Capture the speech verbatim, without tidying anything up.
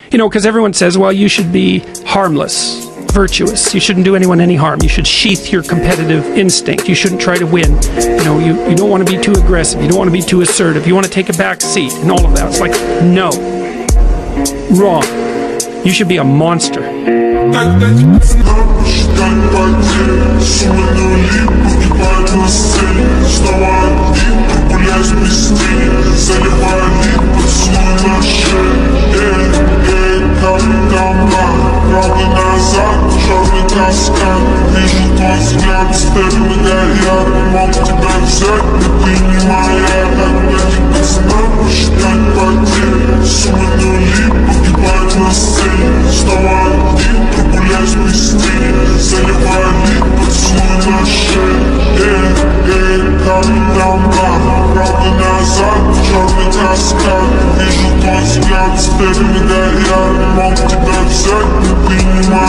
You know, because everyone says, well, you should be harmless, virtuous. You shouldn't do anyone any harm. You should sheath your competitive instinct. You shouldn't try to win. You know, you, you don't want to be too aggressive. You don't want to be too assertive. You want to take a back seat and all of that. It's like, no. Wrong. You should be a monster. Вижу твой взгляд, степенно горят, мог тебя взять, но ты не моя. Эти пацаны посчитать потери, суммы нули погибают на сцене. Снова один, прогуляюсь без тени, заливай лик, поцелуй на шее. Эй, эй, капитан Блан, правда назад, черный каскад. Вижу твой взгляд, степенно горят, мог тебя взять, но ты не моя.